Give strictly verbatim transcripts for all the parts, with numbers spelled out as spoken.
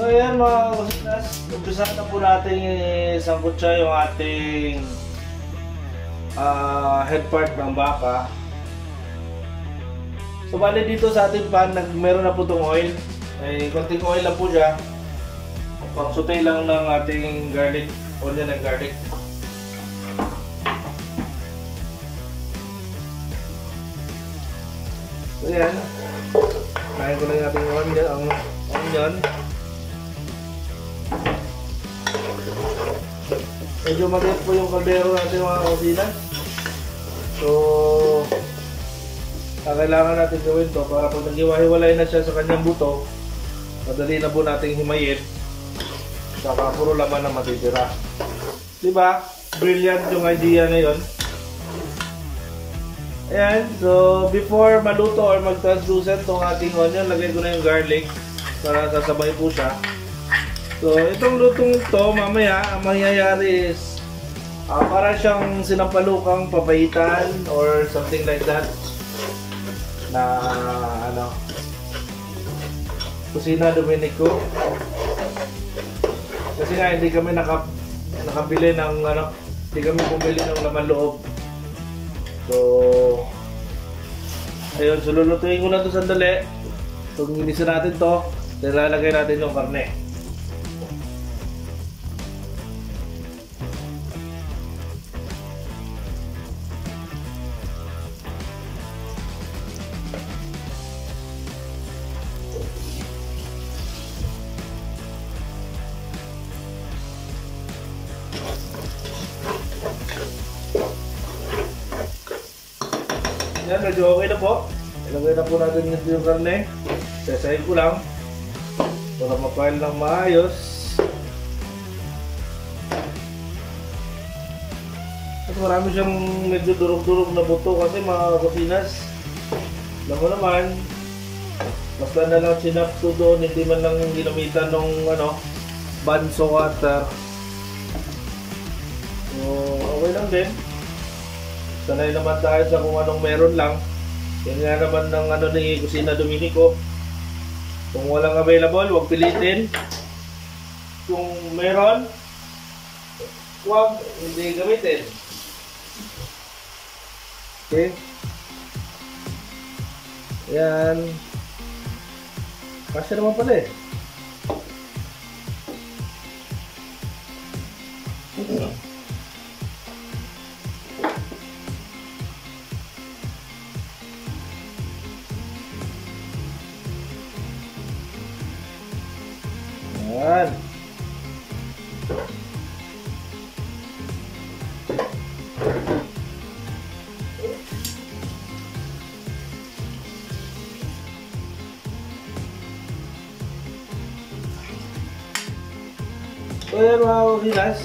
So ayan mga kusinas, umpisahan na po natin sangkutsa yung ating uh, head part ng baka. So bali dito sa ating pan, nag meron na po itong oil. Ay konting oil lang po siya. Pang saute lang ng ating garlic, onion and garlic. So yan, kain ko lang yung ating onion, ang onion. Medyo maliit po yung kaldero natin mga kusinas. So kailangan natin gawin to para pag nag-iwa-hiwalay na siya sa kanyang buto, madali na po nating himayin. Saka puro laman na matitira. Diba? Brilliant yung idea na yun. Ayan. So before maluto or mag-translucent itong ating onion, lagay ko na yung garlic para sasabay po siya. So itong lutong ito, mamaya ang mangyayari is uh, para siyang sinampalukang papayitan or something like that na uh, ano, Kusina Dominico. Kasi nga hindi kami naka, nakabili ng ano, hindi kami bumili ng laman loob. So ayun, so lulutuin ko na ito sandali. So ginisa natin to, nilalagay natin yung karne. Yan, medyo okay na po. Ilagay na po natin yung karne. Sasayin ko lang para mapahil ng maayos. At marami siyang medyo durog-durog na buto kasi mga kusinas. Alam mo naman, basta na lang sinapto doon, hindi man lang ginamitan ng ano, banso cutter. So, okay lang din. Sanay naman tayo sa kung anong meron lang. Yan nga naman ng ano ni Kusina Dominico. Kung walang available, huwag pilitin. Kung meron, huwag hindi gamitin. Okay? Yan. Kasya naman pala eh. Yan. So yan mga kusinas.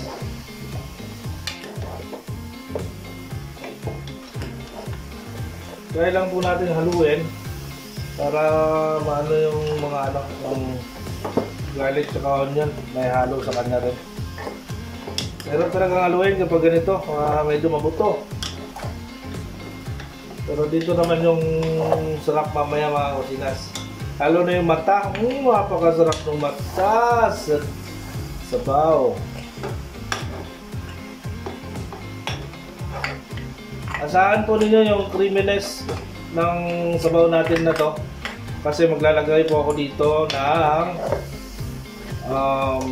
Kaya lang po natin haluin para maano yung mga anak ng garlic at onion, may halo sa kanya rin. Meron talagang haluin kapag ganito, uh, medyo mabuto. Pero dito naman yung sarap mamaya mga kusinas. Halo na yung mata, mm, napakasarap ng mata sa sabaw. Asahan po ninyo yung creaminess ng sabaw natin na to. Kasi maglalagay po ako dito ng um,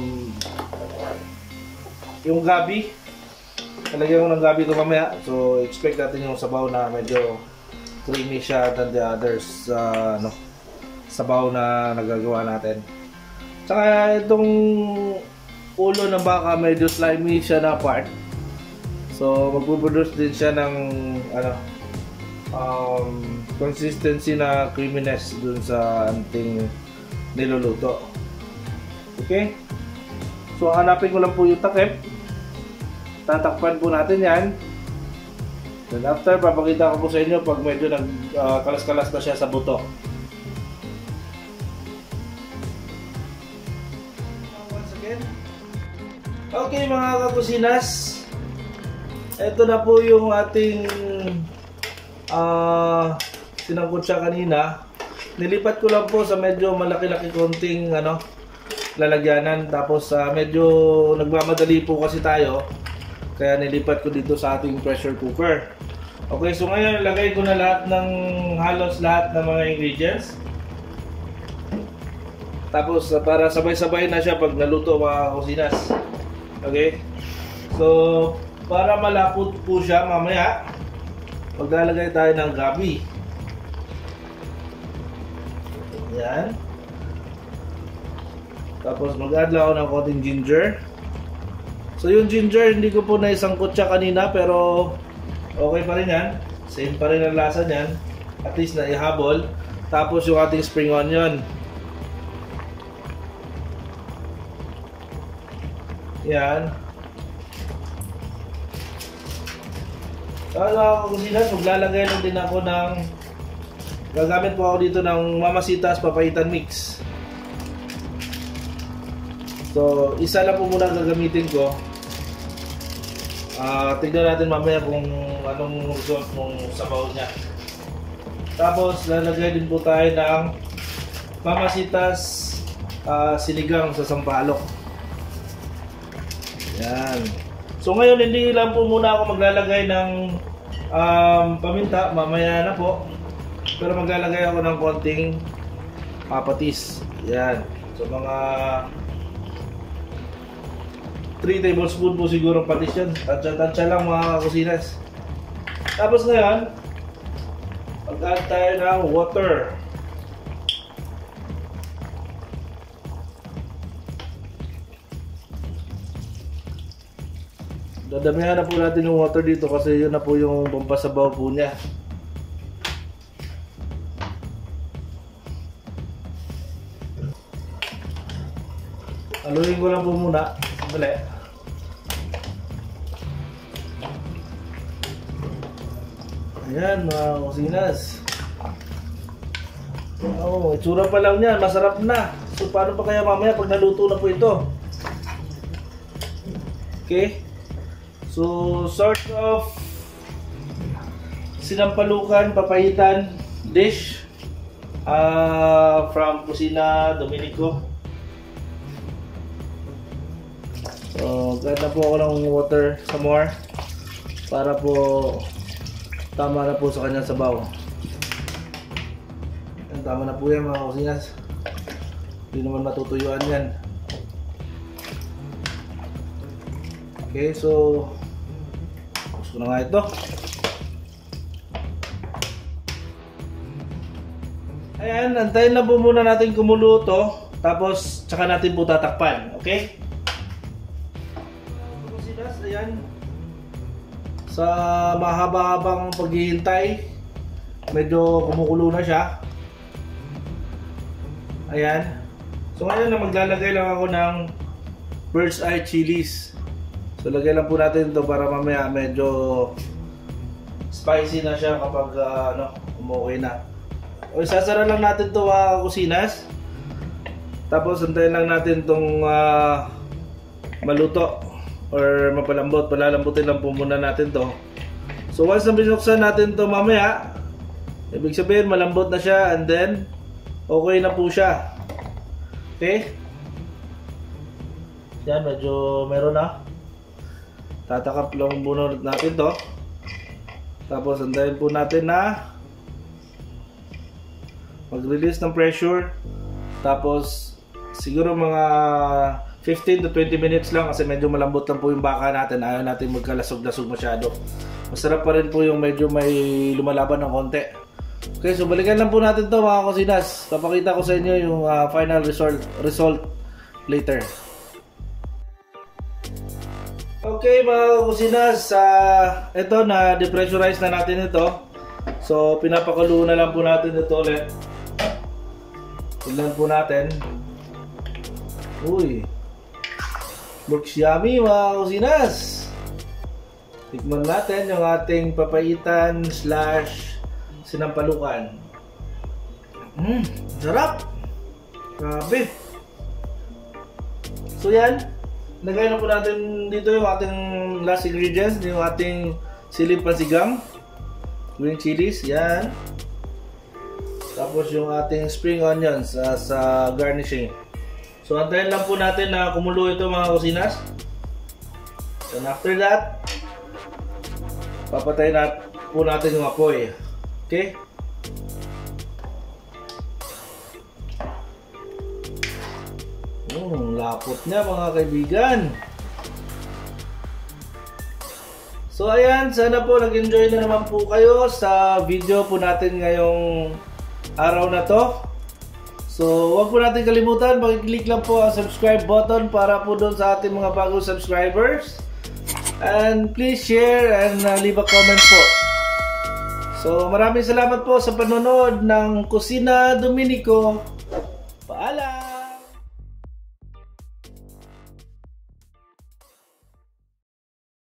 yung gabi. Talagyan ko ng gabi ito mamaya. So expect natin yung sabaw na medyo creamy siya than the others uh, no, sabaw na nagagawa natin. Tsaka itong ulo ng baka medyo slimy siya na part. So magpuproduce din siya ng ano, um, consistency na creaminess dun sa ating niluluto. Okay? So hanapin ko lang po yung takip. Tatakpan po natin yan. Then after, papakita ko po sa inyo pag medyo nagkalas-kalas uh, na siya sa buto. Once again. Okay mga kakusinas, ito na po yung ating uh, sinangkot siya kanina. Nilipat ko lang po sa medyo malaki-laki konting ano, lalagyanan. Tapos uh, medyo nagmamadali po kasi tayo, kaya nilipat ko dito sa ating pressure cooker. Okay, so ngayon lagay ko na lahat ng halos lahat ng mga ingredients. Tapos uh, para sabay-sabay na siya pag naluto mga kusinas. Okay? So para malapot po siya mamaya, maglalagay tayo ng gabi. Yan. Tapos mag-add lang ako ng konting ginger. So yung ginger hindi ko po naisangkot siya kanina, pero okay pa rin yan. Same pa rin ang lasa niyan. At least na ihabol. Tapos yung ating spring onion. Yan. Kaya kusinas, maglalagay lang din ako ng, gagamit po ako dito ng Mamasitas Papaitan Mix. So isa lang po muna gagamitin ko. Uh, tignan natin mamaya kung anong result mong sabaw niya. Tapos lalagay din po tayo ng Mamasitas uh, sinigang sa sampalok. Yan. So ngayon hindi lang po muna ako maglalagay ng um, paminta, mamaya na po. Pero maglalagay ako ng konting papatis. Yan. So mga three tablespoon po siguro patis yan. Tansya-tansya lang mga kusinas. Tapos ngayon, mag-add tayo ng water. Dadamihan na po natin yung water dito kasi yun na po yung pampasabaw po niya. Haluin ko lang po muna. Sandali. Ayan mga kusinas. Oh, itsura pa lang yan, masarap na. So paano pa kaya mamaya pag naluto na po ito? Okay. So sort of sinampalukan, papaitan dish uh, from Kusina Dominico. So ganda po ako ng water some more para po tama na po sa kanyang sabaw. Yan, tama na po yan mga kusinas. Hindi naman matutuyuan yan. Okay, so tapos ko na nga ito. Ayan, antayin lang po muna natin kumulo to. Tapos tsaka natin po tatakpan. Okay? Kusinas, ayan. Sa mahaba-habang paghihintay, medyo kumukulo na siya. Ayan. So ngayon na maglalagay lang ako ng bird's eye chilies. So lagay lang po natin ito para mamaya medyo spicy na siya kapag uh, ano, umuwi na. O isasara lang natin ito mga kusinas. Tapos antayin lang natin itong uh, maluto or mapalambot. Palalambutin lang po muna natin to. So once na binuksan natin to mamaya, ibig sabihin malambot na siya and then okay na po siya. Okay? Yan, medyo meron na. Tatakap lang muna natin to. Tapos antayin po natin na mag-release ng pressure. Tapos siguro mga fifteen to twenty minutes lang kasi medyo malambot lang po yung baka natin. Ayaw natin magkalasog-lasog masyado. Masarap pa rin po yung medyo may lumalaban ng konti. Okay, so balikan lang po natin to mga kusinas. Papakita ko sa inyo yung uh, final result, result later. Okay mga kusinas, uh, ito na depressurize na natin ito. So pinapakulo na lang po natin ito ulit. Tignan po natin. Uy, looks yummy mga kusinas. Tikman natin yung ating papaitan slash sinampalukan. Mmm, sarap. Grabe. So yan, lagay na po natin dito yung ating last ingredients, yung ating siling pansigang, green chilies, yan. Tapos yung ating spring onions as uh, garnishing. So So antayin lang po natin na kumulo ito mga kusinas. And after that, papatayin nat po natin yung apoy. Okay? Hmm, lapot niya mga kaibigan. So ayan, sana po nag-enjoy na naman po kayo sa video po natin ngayong araw na to. So huwag po natin kalimutan, mag-click lang po ang subscribe button para po doon sa ating mga bagong subscribers. And please share and uh, leave a comment po. So maraming salamat po sa panonood ng Kusina Dominico.